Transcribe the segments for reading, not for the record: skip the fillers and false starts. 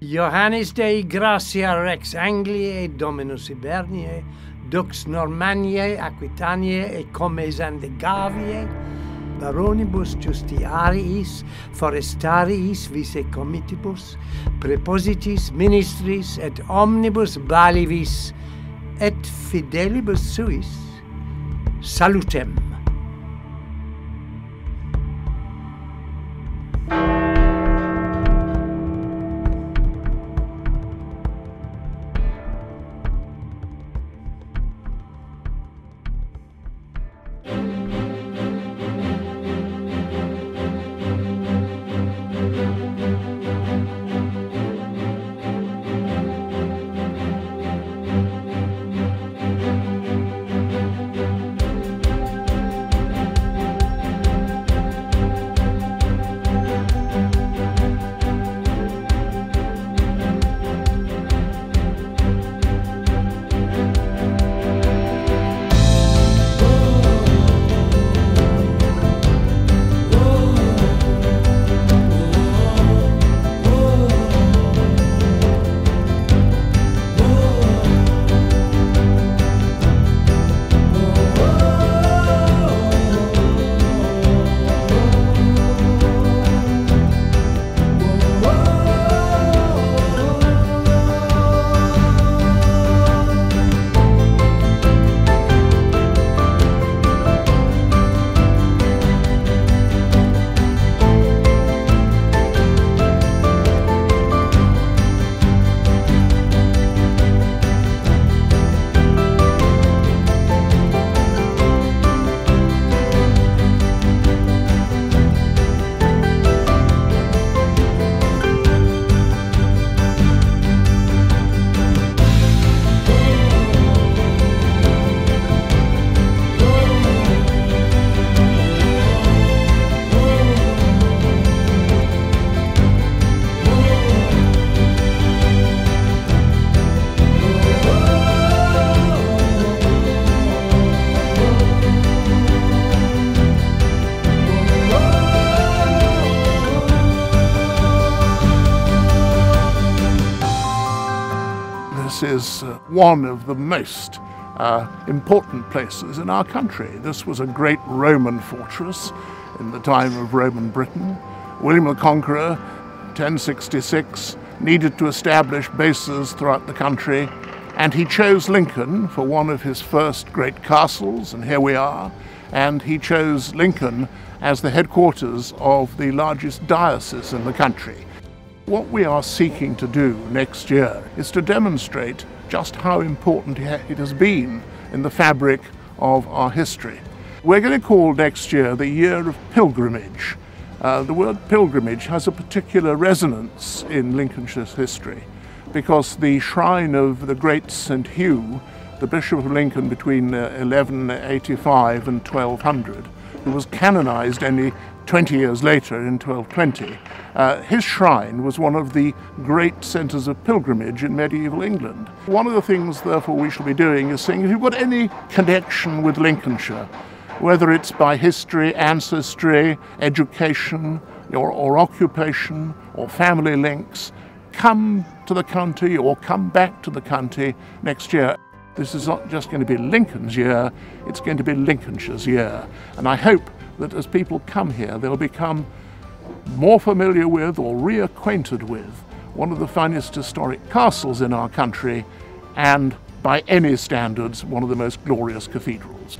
Johannes Dei gratia Rex Angliae Dominus Hiberniae Dux Normanniae Aquitaniae et Comesandegaviae Baronibus Justitiariis Forestariis Vice Comitibus Prepositis Ministris et Omnibus Balivis et Fidelibus Suis Salutem. This is one of the most important places in our country. This was a great Roman fortress in the time of Roman Britain. William the Conqueror, 1066, needed to establish bases throughout the country, and he chose Lincoln for one of his first great castles, and here we are. And he chose Lincoln as the headquarters of the largest diocese in the country. What we are seeking to do next year is to demonstrate just how important it has been in the fabric of our history. We're going to call next year the Year of Pilgrimage. The word pilgrimage has a particular resonance in Lincolnshire's history because the shrine of the great St. Hugh, the Bishop of Lincoln between 1185 and 1200, who was canonized only 20 years later in 1220, his shrine was one of the great centres of pilgrimage in medieval England. One of the things, therefore, we shall be doing is saying, if you've got any connection with Lincolnshire, whether it's by history, ancestry, education, or occupation, or family links, come to the county or come back to the county next year. This is not just going to be Lincoln's year, it's going to be Lincolnshire's year. And I hope that as people come here, they'll become more familiar with or reacquainted with one of the finest historic castles in our country, and by any standards, one of the most glorious cathedrals.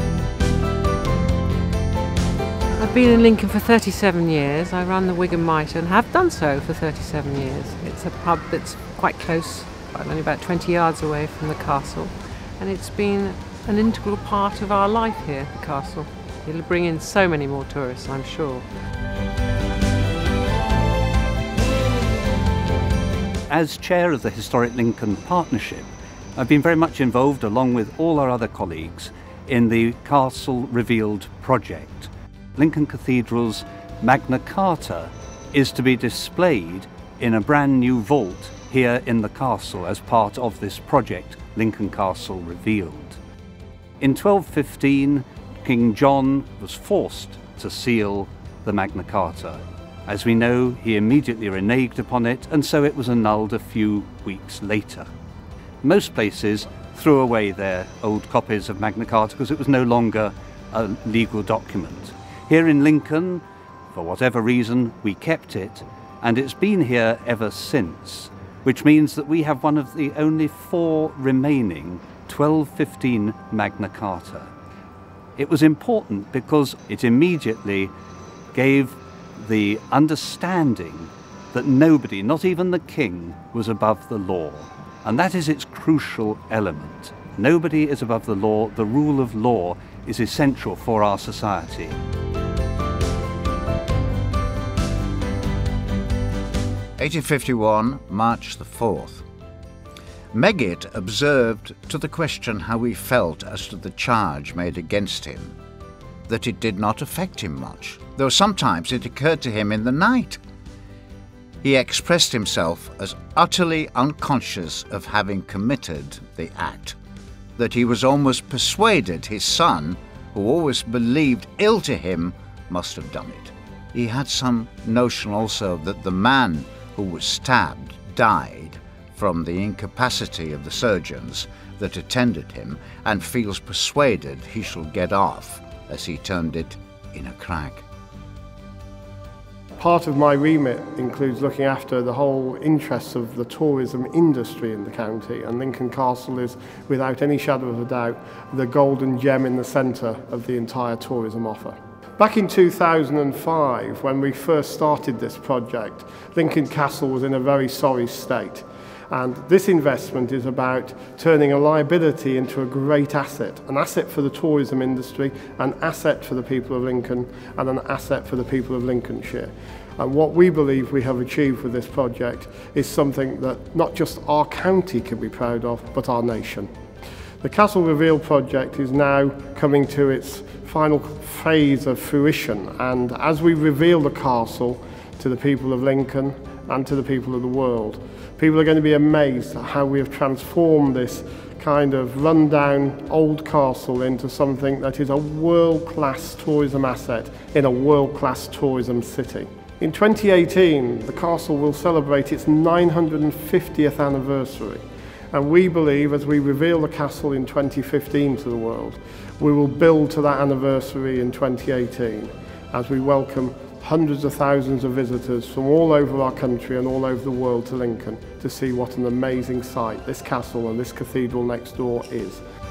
I've been in Lincoln for 37 years. I run the Wigan Mitre and have done so for 37 years. It's a pub that's quite close, only about 20 yards away from the castle, and it's been an integral part of our life here, the castle. It'll bring in so many more tourists, I'm sure. As chair of the Historic Lincoln Partnership, I've been very much involved, along with all our other colleagues, in the Castle Revealed project. Lincoln Cathedral's Magna Carta is to be displayed in a brand new vault here in the castle as part of this project, Lincoln Castle Revealed. In 1215, King John was forced to seal the Magna Carta. As we know, he immediately reneged upon it, and so it was annulled a few weeks later. Most places threw away their old copies of Magna Carta because it was no longer a legal document. Here in Lincoln, for whatever reason, we kept it, and it's been here ever since, which means that we have one of the only 4 remaining 1215 Magna Carta. It was important because it immediately gave the understanding that nobody, not even the king, was above the law. And that is its crucial element. Nobody is above the law. The rule of law is essential for our society. (1851), March the 4th. Meggitt observed to the question how he felt as to the charge made against him, that it did not affect him much, though sometimes it occurred to him in the night. He expressed himself as utterly unconscious of having committed the act, that he was almost persuaded his son, who always believed ill to him, must have done it. He had some notion also that the man who was stabbed died from the incapacity of the surgeons that attended him, and feels persuaded he shall get off, as he termed it, in a crack. Part of my remit includes looking after the whole interests of the tourism industry in the county, and Lincoln Castle is, without any shadow of a doubt, the golden gem in the centre of the entire tourism offer. Back in 2005, when we first started this project, Lincoln Castle was in a very sorry state. And this investment is about turning a liability into a great asset, an asset for the tourism industry, an asset for the people of Lincoln, and an asset for the people of Lincolnshire. And what we believe we have achieved with this project is something that not just our county can be proud of, but our nation. The Castle Reveal project is now coming to its final phase of fruition, and as we reveal the castle to the people of Lincoln and to the people of the world, people are going to be amazed at how we have transformed this kind of run-down old castle into something that is a world-class tourism asset in a world-class tourism city. In 2018, the castle will celebrate its 950th anniversary. And we believe, as we reveal the castle in 2015 to the world, we will build to that anniversary in 2018 as we welcome hundreds of thousands of visitors from all over our country and all over the world to Lincoln to see what an amazing sight this castle and this cathedral next door is.